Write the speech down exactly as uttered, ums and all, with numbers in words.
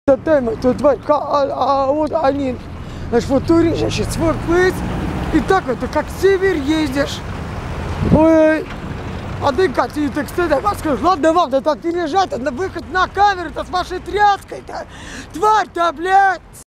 Тема, тут, а, а вот они, значит, вот турист, значит, свой плыть, и так вот, как север ездишь. Ой, а ты как, ты, так стыдно, скажешь, ладно вам, да так не лежать, на выход на камеру-то с вашей тряской-то, тварь-то, блядь.